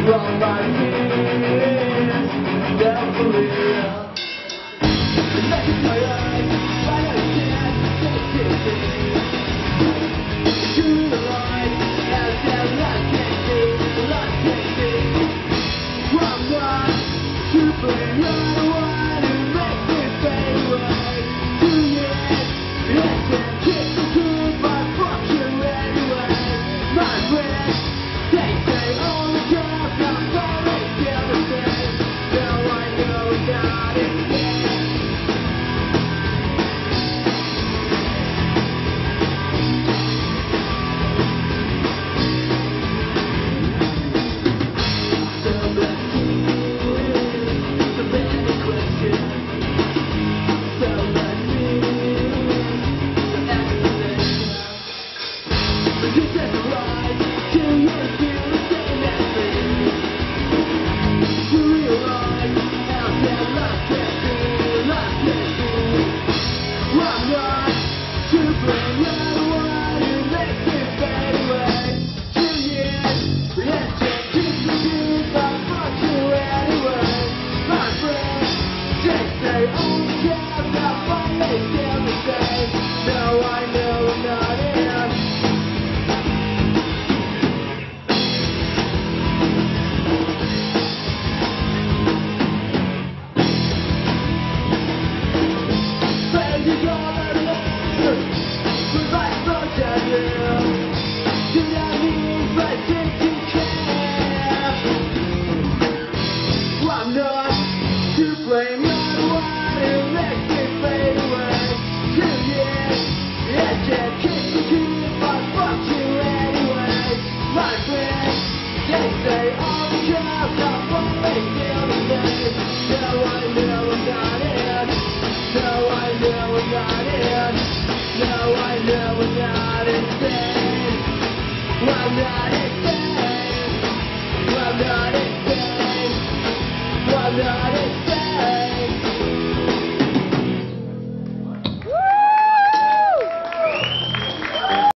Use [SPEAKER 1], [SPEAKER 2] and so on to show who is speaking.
[SPEAKER 1] from my fears, they're for real. Look in my eyes, but I can't take it in. To the light, and then light can't see. I'm not to blame, you're the one who makes me fade away. 2 years, less than kiss the truth, but fuck you anyway. My friends, they say all the time I'm always still the same. Now I know that it's blame, you're the one who makes me fade away. 2 years, I can't kiss the truth, but fuck you anyway. My friends, they say all the jobs are always still the same. Now I know I'm not in. Now I know I'm not in. Now I know I'm not insane. I'm not insane. I'm not insane. I'm not insane.